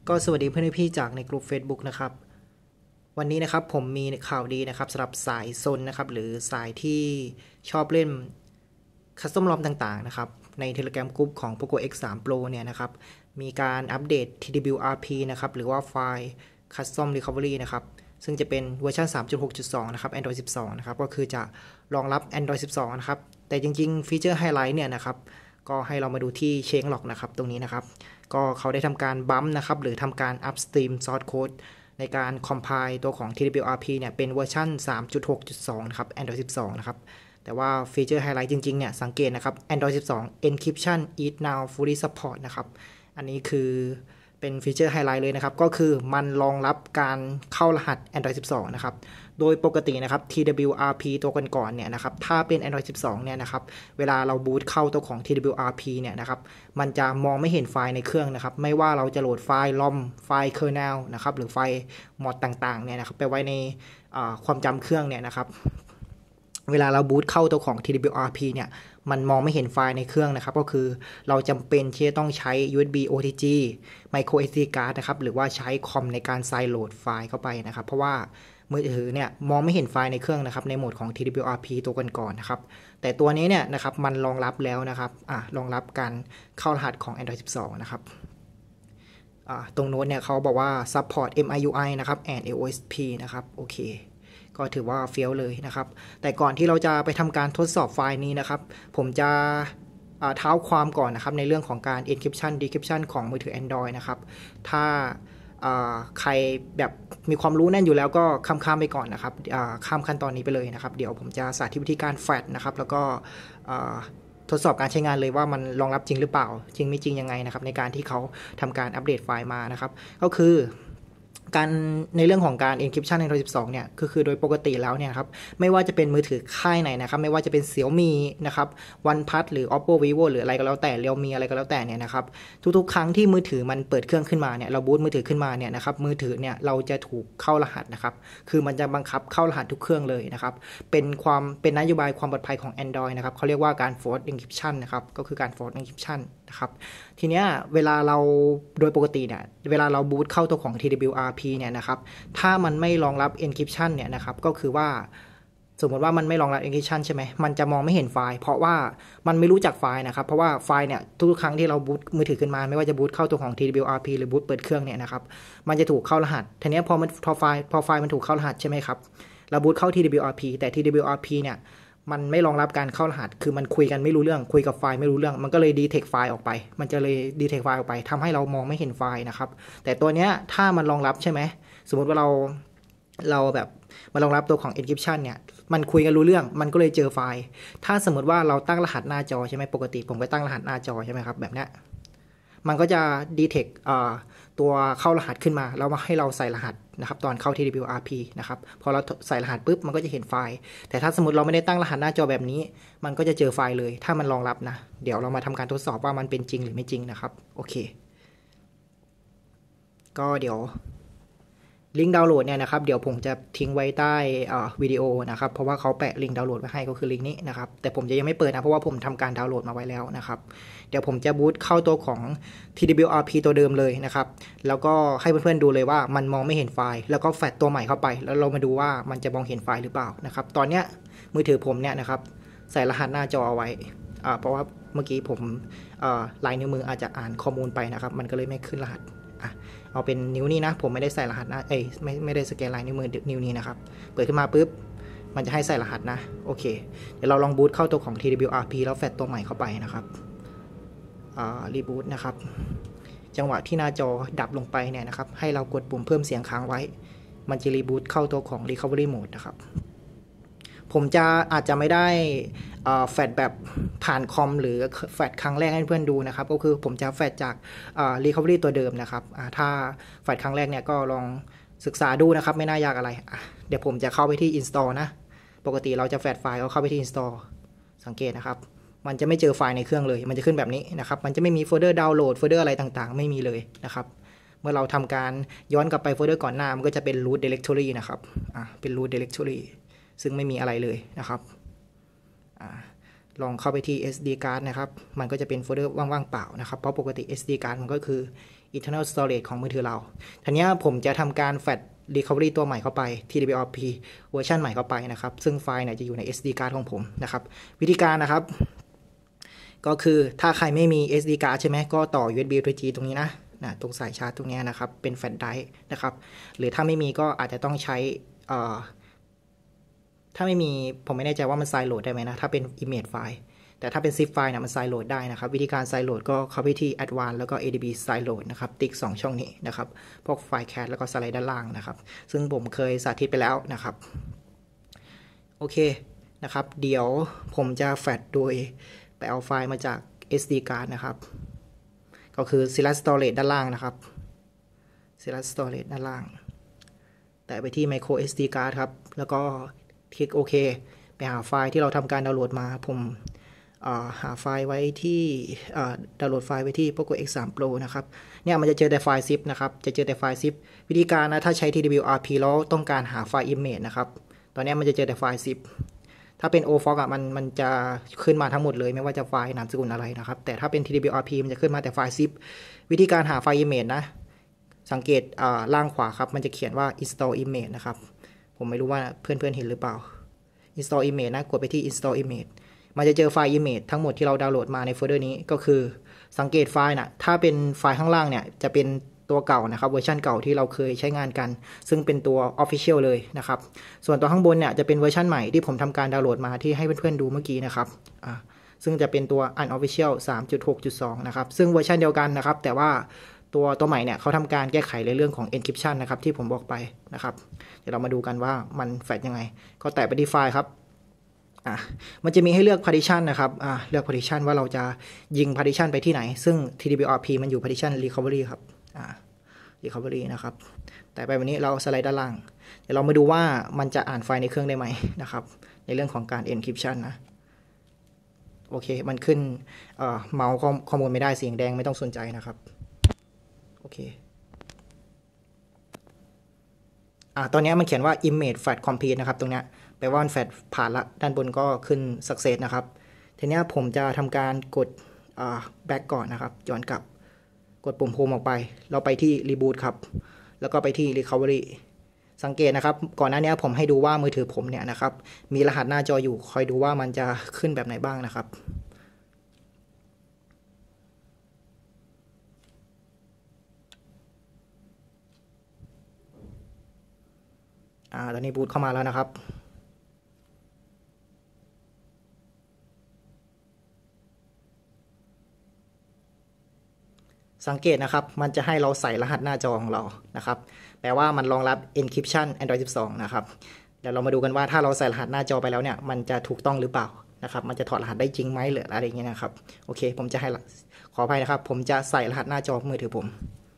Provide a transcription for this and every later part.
ก็สวัสดีเพื่อนพี่จากในกลุ่ม Facebook นะครับวันนี้นะครับผมมีข่าวดีนะครับสำหรับสายซนนะครับหรือสายที่ชอบเล่นคัสตอมรอมต่างๆนะครับใน Telegram Group ของ Poco X3 Pro เนี่ยนะครับมีการอัปเดต TWRP นะครับหรือว่าไฟล์ Custom Recovery นะครับซึ่งจะเป็นเวอร์ชัน 3.6.2 นะครับ Android 12 นะครับก็คือจะรองรับ Android 12 นะครับแต่จริงๆฟีเจอร์ไฮไลท์เนี่ยนะครับก็ให้เรามาดูที่ Changelog นะครับตรงนี้นะครับก็เขาได้ทำการบัมป์นะครับหรือทำการ upstream source code ในการ compile ตัวของ TWRP เนี่ยเป็นเวอร์ชัน 3.6.2 นะครับ Android 12 นะครับแต่ว่าฟีเจอร์ไฮไลท์จริงๆเนี่ยสังเกตนะครับ Android 12 Encryption is now fully support นะครับอันนี้คือเป็นฟีเจอร์ไฮไลท์เลยนะครับก็คือมันรองรับการเข้ารหัส Android 12 นะครับโดยปกตินะครับ TWRP ตัวก่อนๆเนี่ยนะครับถ้าเป็น Android 12 เนี่ยนะครับเวลาเราบูตเข้าตัวของ TWRP เนี่ยนะครับมันจะมองไม่เห็นไฟล์ในเครื่องนะครับไม่ว่าเราจะโหลดไฟล์ ROM ไฟล์ kernel นะครับหรือไฟล์มอดต่างๆเนี่ยนะครับไปไว้ในความจำเครื่องเนี่ยนะครับเวลาเราบูตเข้าตัวของ TWRP เนี่ยมันมองไม่เห็นไฟล์ในเครื่องนะครับก็คือเราจำเป็นที่จะต้องใช้ USB OTG micro SD card นะครับหรือว่าใช้คอมในการไซโหลดไฟล์เข้าไปนะครับเพราะว่ามือถือเนี่ยมองไม่เห็นไฟล์ในเครื่องนะครับในโหมดของ TWRP ตัวก่อนๆนะครับแต่ตัวนี้เนี่ยนะครับมันรองรับแล้วนะครับรองรับการเข้ารหัสของ Android 12 นะครับตรงโน้นเนี่ยเขาบอกว่า support MIUI นะครับ and AOSP นะครับโอเคก็ถือว่าเฟี้ยวเลยนะครับแต่ก่อนที่เราจะไปทำการทดสอบไฟล์นี้นะครับผมจะเท้าความก่อนนะครับในเรื่องของการ encryption decryption ของมือถือ Android นะครับถ้าใครแบบมีความรู้แน่นอยู่แล้วก็ข้ามไปก่อนนะครับข้ามขั้นตอนนี้ไปเลยนะครับเดี๋ยวผมจะสาธิตวิธีการแฟลชนะครับแล้วก็ทดสอบการใช้งานเลยว่ามันรองรับจริงหรือเปล่าจริงไม่จริงยังไงนะครับในการที่เขาทำการอัปเดตไฟล์มานะครับก็คือการในเรื่องของการ encryption ใน Android 12 เนี่ยคือโดยปกติแล้วเนี่ยครับไม่ว่าจะเป็นมือถือค่ายไหนนะครับไม่ว่าจะเป็น Xiaomi นะครับ OnePlus หรือ Oppo Vivo หรืออะไรก็แล้วแต่ Realme อะไรก็แล้วแต่เนี่ยนะครับทุกๆครั้งที่มือถือมันเปิดเครื่องขึ้นมาเนี่ยเราบูตมือถือขึ้นมาเนี่ยนะครับมือถือเนี่ยเราจะถูกเข้ารหัสนะครับคือมันจะบังคับเข้ารหัสทุกเครื่องเลยนะครับเป็นนโยบายความปลอดภัยของ Android นะครับเขาเรียกว่าการ Force Encryption นะครับก็คือการ Force Encryption นะครับทีเนี้ยเวลาเราโดยปกติเนี่ยเวลาเราบูตเข้าตัวของ TWRP เนี่ยนะครับถ้ามันไม่รองรับ encryption เนี่ยนะครับก็คือว่าสมมติว่ามันไม่รองรับ encryption ใช่ไหมมันจะมองไม่เห็นไฟล์เพราะว่ามันไม่รู้จักไฟล์นะครับเพราะว่าไฟล์เนี่ยทุกครั้งที่เราบูตมือถือขึ้นมาไม่ว่าจะบูตเข้าตัวของ TWRP หรือบูตเปิดเครื่องเนี่ยนะครับมันจะถูกเข้ารหัสทีนี้พอไฟล์มันถูกเข้ารหัสใช่ไหมครับเราบูตเข้า TWRP แต่ TWRP เนี่ยมันไม่รองรับการเข้ารหัสคือมันคุยกันไม่รู้เรื่องคุยกับไฟล์ไม่รู้เรื่องมันก็เลยdetect ไฟล์ออกไปมันจะเลย detect ไฟล์ออกไปทำให้เรามองไม่เห็นไฟล์นะครับแต่ตัวเนี้ยถ้ามันรองรับใช่ไหมสมมติว่าเราแบบมารองรับตัวของ encryption เนี่ยมันคุยกันรู้เรื่องมันก็เลยเจอไฟล์ถ้าสมมติว่าเราตั้งรหัสหน้าจอใช่ไหมปกติผมก็ตั้งรหัสหน้าจอใช่ไหมครับแบบเนี้ยมันก็จะ detect ตัวเข้ารหัสขึ้นมาแล้วให้เราใส่รหัสนะครับตอนเข้า TWRP นะครับพอเราใส่รหัสปุ๊บมันก็จะเห็นไฟล์แต่ถ้าสมมติเราไม่ได้ตั้งรหัสหน้าจอแบบนี้มันก็จะเจอไฟล์เลยถ้ามันรองรับนะเดี๋ยวเรามาทำการทดสอบว่ามันเป็นจริงหรือไม่จริงนะครับโอเคก็เดี๋ยวลิงก์ดาวน์โหลดเนี่ยนะครับเดี๋ยวผมจะทิ้งไว้ใต้วิดีโอนะครับเพราะว่าเขาแปะลิงก์ดาวน์โหลดไว้ให้ก็คือลิงก์นี้นะครับแต่ผมจะยังไม่เปิดนะเพราะว่าผมทำการดาวน์โหลดมาไว้แล้วนะครับเดี๋ยวผมจะบูตเข้าตัวของ TWRP ตัวเดิมเลยนะครับแล้วก็ให้เพื่อนๆดูเลยว่ามันมองไม่เห็นไฟล์แล้วก็แฟลชตัวใหม่เข้าไปแล้วเรามาดูว่ามันจะมองเห็นไฟล์หรือเปล่านะครับตอนเนี้ยมือถือผมเนี่ยนะครับใส่รหัสหน้าจอเอาไว้เพราะว่าเมื่อกี้ผมลายนิ้วมืออาจจะอ่านข้อมูลไปนะครับมันก็เลยไม่ขึ้นรหัสเอาเป็นนิ้วนี้นะผมไม่ได้ใส่รหัสนะไม่ได้สแกนลายนิ้วมือนิ้วนี้นะครับเปิดขึ้นมาปุ๊บมันจะให้ใส่รหัสนะโอเคเดี๋ยวเราลองบูตเข้าตัวของ TWRP แล้วแฟลชตัวใหม่เข้าไปนะครับรีบูตนะครับจังหวะที่หน้าจอดับลงไปเนี่ยนะครับให้เรากดปุ่มเพิ่มเสียงค้างไว้มันจะรีบูตเข้าตัวของ Recovery Mode นะครับผมอาจจะไม่ได้แฟลชแบบผ่านคอมหรือแฟลชครั้งแรกให้เพื่อนดูนะครับก็คือผมจะแฟลชจากRecovery ตัวเดิมนะครับถ้าแฟลชครั้งแรกเนี่ยก็ลองศึกษาดูนะครับไม่น่ายากอะไรเดี๋ยวผมจะเข้าไปที่ install นะปกติเราจะแฟลชไฟล์เข้าไปที่ install สังเกตนะครับมันจะไม่เจอไฟล์ในเครื่องเลยมันจะขึ้นแบบนี้นะครับมันจะไม่มีโฟลเดอร์ดาวน์โหลดโฟลเดอร์อะไรต่างๆไม่มีเลยนะครับเมื่อเราทำการย้อนกลับไปโฟลเดอร์ก่อนหน้ามันก็จะเป็น root directory นะครับเป็น root directoryซึ่งไม่มีอะไรเลยนะครับลองเข้าไปที่ SD card นะครับมันก็จะเป็นโฟลเดอร์ว่างๆเปล่านะครับเพราะปกติ SD card มันก็คือ internal storage ของมือถือเราทีนี้ผมจะทำการแฟลช recovery ตัวใหม่เข้าไป TWRP เวอร์ชันใหม่เข้าไปนะครับซึ่งไฟล์เนี่ยจะอยู่ใน SD card ของผมนะครับวิธีการนะครับก็คือถ้าใครไม่มี SD card ใช่ไหมก็ต่อ USB 3G ตรงนี้นะตรงสายชาร์จตรงนี้นะครับเป็นแฟลชไดรฟ์นะครับหรือถ้าไม่มีก็อาจจะต้องใช้ถ้าไม่มีผมไม่แน่ใจว่ามันไซโหลดได้ไหมนะถ้าเป็น image ไฟล์แต่ถ้าเป็น zip ไฟล์เนี่ยมันไซโหลดได้นะครับวิธีการไซโหลดก็เข้าไปที่ advanced แล้วก็ adb ไซโหลดนะครับติ๊ก2ช่องนี้นะครับพวกไฟล์ cat แล้วก็สไลด์ด้านล่างนะครับซึ่งผมเคยสาธิตไปแล้วนะครับโอเคนะครับเดี๋ยวผมจะแฟลชโดยไปเอาไฟล์มาจาก SD card นะครับก็คือ select storage ด้านล่างนะครับ select storage ด้านล่างแต่ไปที่ micro SD card ครับแล้วก็คลิกโอเคไปหาไฟล์ที่เราทำการดาวน์โหลดมาผมหาไฟล์ไว้ที่ดาวน์โหลดไฟล์ไว้ที่ Poco X3 Pro นะครับเนี่ยมันจะเจอแต่ไฟล์ zip นะครับจะเจอแต่ไฟล์ zip วิธีการนะถ้าใช้ TWRP แล้วต้องการหาไฟล์ image นะครับตอนนี้มันจะเจอแต่ไฟล์ zip ถ้าเป็น OFOG มันจะขึ้นมาทั้งหมดเลยไม่ว่าจะไฟล์นามสกุลอะไรนะครับแต่ถ้าเป็น TWRP มันจะขึ้นมาแต่ไฟล์ zip วิธีการหาไฟล์ image นะสังเกตล่างขวาครับมันจะเขียนว่า install image นะครับผมไม่รู้ว่าเพื่อนๆเห็นหรือเปล่า install image นะกดไปที่ install image มันจะเจอไฟล์ image ทั้งหมดที่เราดาวน์โหลดมาในโฟลเดอร์นี้ก็คือสังเกตไฟล์นะถ้าเป็นไฟล์ข้างล่างเนี่ยจะเป็นตัวเก่านะครับเวอร์ชันเก่าที่เราเคยใช้งานกันซึ่งเป็นตัว Official เลยนะครับส่วนตัวข้างบนเนี่ยจะเป็นเวอร์ชันใหม่ที่ผมทำการดาวน์โหลดมาที่ให้เพื่อนๆดูเมื่อกี้นะครับซึ่งจะเป็นตัว Unofficial 3.6.2 นะครับซึ่งเวอร์ชันเดียวกันนะครับแต่ว่าตัวใหม่เนี่ยเขาทำการแก้ไขในเรื่องของ encryption นะครับที่ผมบอกไปนะครับเดี๋ยวเรามาดูกันว่ามันแฟลชยังไงก็แตะไปที่ไฟล์ครับมันจะมีให้เลือก partition นะครับเลือก partition ว่าเราจะยิง partition ไปที่ไหนซึ่ง TWRP มันอยู่ partition recovery ครับrecovery นะครับแต่ไปวันนี้เราสไลด์ด้านล่างเดี๋ยวเรามาดูว่ามันจะอ่านไฟล์ในเครื่องได้ไหมนะครับในเรื่องของการ encryption นะโอเคมันขึ้นเมาส์ข้อมูลไม่ได้สีแดงไม่ต้องสนใจนะครับโอเคตอนนี้มันเขียนว่า image flash complete นะครับตรงนี้แปลว่ามันแฟลชผ่านละด้านบนก็ขึ้น success นะครับทีนี้ผมจะทำการกดback ก่อนนะครับย้อนกลับกดปุ่ม home ออกไปเราไปที่ reboot ครับแล้วก็ไปที่ recovery สังเกตนะครับก่อนหน้านี้ผมให้ดูว่ามือถือผมเนี่ยนะครับมีรหัสหน้าจออยู่คอยดูว่ามันจะขึ้นแบบไหนบ้างนะครับตอนนี้บูตเข้ามาแล้วนะครับสังเกตนะครับมันจะให้เราใส่รหัสหน้าจอของเรานะครับแปลว่ามันรองรับ encryption Android 12 นะครับเดี๋ยวเรามาดูกันว่าถ้าเราใส่รหัสหน้าจอไปแล้วเนี่ยมันจะถูกต้องหรือเปล่านะครับมันจะถอดรหัสได้จริงไหมหรืออะไรอย่างเงี้ยนะครับโอเคผมจะให้ขออภัยนะครับผมจะใส่รหัสหน้าจอมือถือผม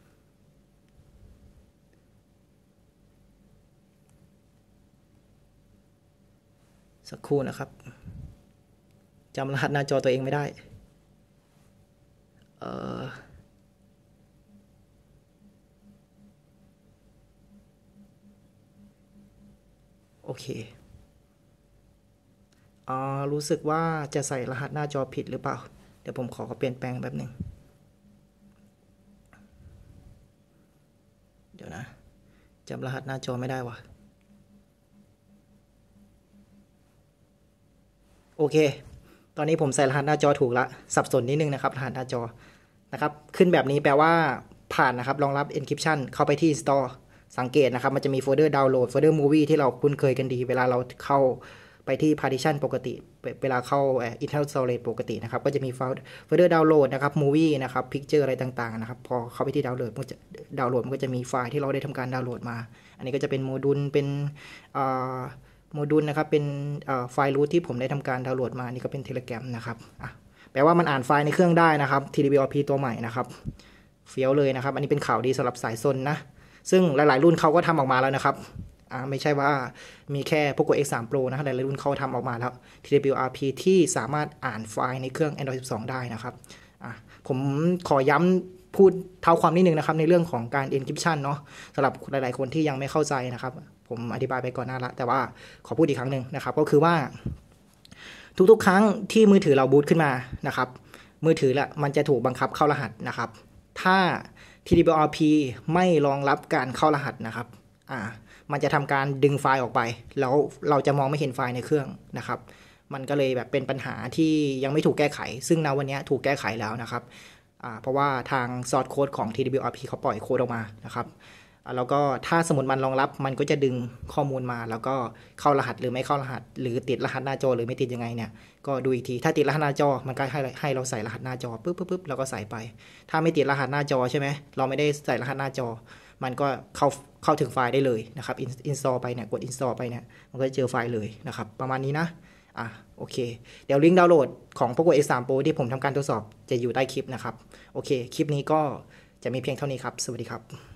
สักครู่นะครับจำรหัสหน้าจอตัวเองไม่ได้โอเครู้สึกว่าจะใส่รหัสหน้าจอผิดหรือเปล่าเดี๋ยวผมขอเปลี่ยนแปลงแบบหนึ่งเดี๋ยวนะจำรหัสหน้าจอไม่ได้วะโอเคตอนนี้ผมใส่รหัสหน้าจอถูกละสับสนนิดนึงนะครับรหัสหน้าจอนะครับขึ้นแบบนี้แปลว่าผ่านนะครับรองรับ encryption เข้าไปที่ store สังเกตนะครับมันจะมีโฟลเดอร์ดาวน์โหลดโฟลเดอร์มูวี่ที่เราคุ้นเคยกันดีเวลาเราเข้าไปที่ partition ปกติเวลาเข้า internal storage ปกตินะครับก็จะมีโฟลเดอร์ดาวน์โหลดนะครับมูวี่นะครับพิกเจอร์อะไรต่างๆนะครับพอเข้าไปที่ดาวน์โหลดมันก็จะมีไฟล์ที่เราได้ทำการดาวน์โหลดมาอันนี้ก็จะเป็นโมดูลเป็นโมดูลนะครับเป็นไฟล์รูทที่ผมได้ทำการดาวน์โหลดมานี่ก็เป็น Telegram นะครับแปลว่ามันอ่านไฟล์ในเครื่องได้นะครับ TWRP ตัวใหม่นะครับเฟี้ยวเลยนะครับอันนี้เป็นข่าวดีสำหรับสายซนนะซึ่งหลายๆรุ่นเขาก็ทำออกมาแล้วนะครับไม่ใช่ว่ามีแค่ Poco X3 Pro นะหลายๆรุ่นเขาทำออกมาแล้ว TWRP ที่สามารถอ่านไฟล์ในเครื่อง Android 12 ได้นะครับผมขอย้ำพูดเท้าความนิดนึงนะครับในเรื่องของการ encryption เนาะสำหรับหลายๆคนที่ยังไม่เข้าใจนะครับผมอธิบายไปก่อนหน้าละแต่ว่าขอพูดอีกครั้งหนึ่งนะครับก็คือว่าทุกๆครั้งที่มือถือเราบูตขึ้นมานะครับมือถือละมันจะถูกบังคับเข้ารหัสนะครับถ้า TWRP ไม่รองรับการเข้ารหัสนะครับมันจะทำการดึงไฟล์ออกไปแล้วเราจะมองไม่เห็นไฟล์ในเครื่องนะครับมันก็เลยแบบเป็นปัญหาที่ยังไม่ถูกแก้ไขซึ่งณวันนี้ถูกแก้ไขแล้วนะครับเพราะว่าทางซอร์สโค้ดของ TWRP เขาปล่อยโค้ดออกมานะครับแล้วก็ถ้าสมมติมันรองรับมันก็จะดึงข้อมูลมาแล้วก็เข้ารหัสหรือไม่เข้ารหัสหรือติดรหัสหน้าจอหรือไม่ติดยังไงเนี่ยก็ดูอีกทีถ้าติดรหัสหน้าจอมันก็ให้เราใส่รหัสหน้าจอปึ๊บแล้วก็ใส่ไปถ้าไม่ติดรหัสหน้าจอใช่ไหมเราไม่ได้ใส่รหัสหน้าจอมันก็เข้าถึงไฟล์ได้เลยนะครับinstall ไปเนี่ยกด install ไปเนี่ยมันก็จะเจอไฟล์เลยนะครับประมาณนี้นะโอเคเดี๋ยวลิงก์ดาวน์โหลดของ Poco X3 Pro ที่ผมทำการทดสอบจะอยู่ใต้คลิปนะครับโอเคคลิปนี้ก็จะมีเพียงเท่านี้ครับสวัสดีครับ